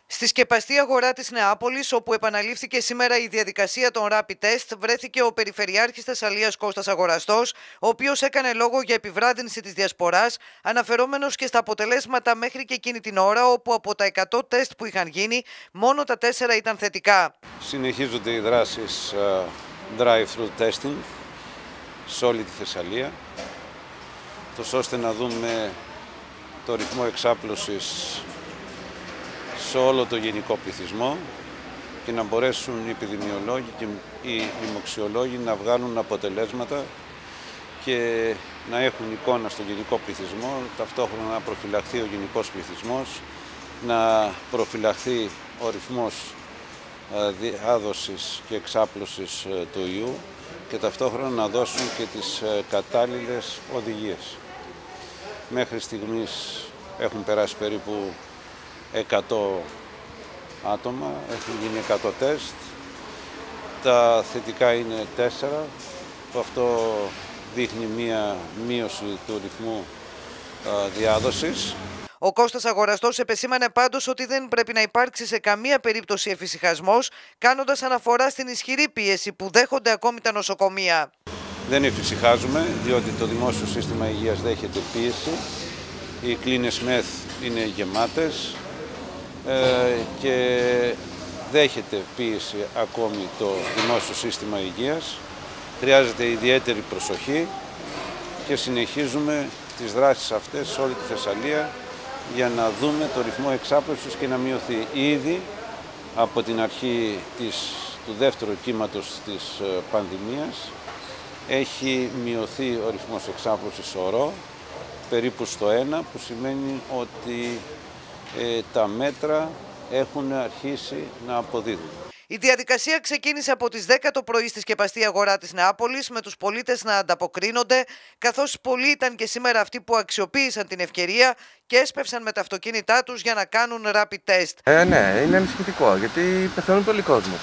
Στη σκεπαστή αγορά της Νεάπολης, όπου επαναλήφθηκε σήμερα η διαδικασία των rapid test, βρέθηκε ο Περιφερειάρχης Θεσσαλίας Κώστας Αγοραστός, ο οποίος έκανε λόγο για επιβράδυνση της διασποράς, αναφερόμενος και στα αποτελέσματα μέχρι και εκείνη την ώρα, όπου από τα 100 τεστ που είχαν γίνει, μόνο τα 4 ήταν θετικά. Συνεχίζονται οι δράσεις drive-through testing σε όλη τη Θεσσαλία, ώστε να δούμε το ρυθμό εξάπλωσης σε όλο το γενικό πληθυσμό και να μπορέσουν οι επιδημιολόγοι και οι λοιμοξιολόγοι να βγάλουν αποτελέσματα και να έχουν εικόνα στο γενικό πληθυσμό, ταυτόχρονα να προφυλαχθεί ο γενικός πληθυσμός, να προφυλαχθεί ο ρυθμός διάδοσης και εξάπλωσης του ιού και ταυτόχρονα να δώσουν και τις κατάλληλες οδηγίες. Μέχρι στιγμής έχουν περάσει περίπου 100 άτομα, έχουν γίνει 100 τεστ, τα θετικά είναι 4, αυτό δείχνει μία μείωση του ρυθμού διάδοσης. Ο Κώστας Αγοραστός επεσήμανε πάντως ότι δεν πρέπει να υπάρξει σε καμία περίπτωση εφησυχασμός, κάνοντας αναφορά στην ισχυρή πίεση που δέχονται ακόμη τα νοσοκομεία. Δεν εφησυχάζουμε, διότι το δημόσιο σύστημα υγείας δέχεται πίεση, οι κλίνες ΜΕΘ είναι γεμάτες και δέχεται πίεση ακόμη το δημόσιο σύστημα υγείας. Χρειάζεται ιδιαίτερη προσοχή και συνεχίζουμε τις δράσεις αυτές σε όλη τη Θεσσαλία για να δούμε το ρυθμό εξάπλωσης και να μειωθεί. Ήδη από την αρχή του δεύτερου κύματος της πανδημίας έχει μειωθεί ο ρυθμός εξάπλωσης ορό, περίπου στο 1, που σημαίνει ότι τα μέτρα έχουν αρχίσει να αποδίδουν. Η διαδικασία ξεκίνησε από τις 10 το πρωί στη σκεπαστή αγορά της Νεάπολης, με τους πολίτες να ανταποκρίνονται, καθώς πολλοί ήταν και σήμερα αυτοί που αξιοποίησαν την ευκαιρία και έσπευσαν με τα αυτοκίνητά τους για να κάνουν rapid test. Ναι, είναι ανησυχητικό, γιατί πεθαίνουν πολύ κόσμος.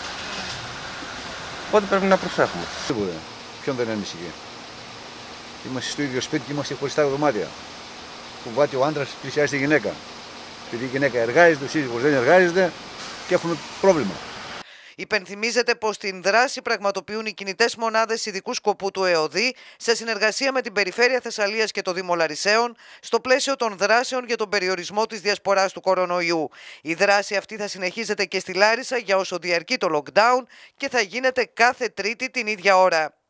Οπότε πρέπει να προσέχουμε. Σίγουρα. Ποιον δεν ανησυχεί. Είμαστε στο ίδιο σπίτι και είμαστε χωριστά δωμάτια. Φοβάται ο άντρας πλησιάζει τη γυναίκα. Επειδή η γυναίκα εργάζεται, ο σύζυγος δεν εργάζεται και έχουν πρόβλημα. Υπενθυμίζεται πως την δράση πραγματοποιούν οι κινητές μονάδες ειδικού σκοπού του ΕΟΔΗ σε συνεργασία με την Περιφέρεια Θεσσαλίας και το Δήμο Λαρισαίων στο πλαίσιο των δράσεων για τον περιορισμό της διασποράς του κορονοϊού. Η δράση αυτή θα συνεχίζεται και στη Λάρισα για όσο διαρκεί το lockdown και θα γίνεται κάθε Τρίτη την ίδια ώρα.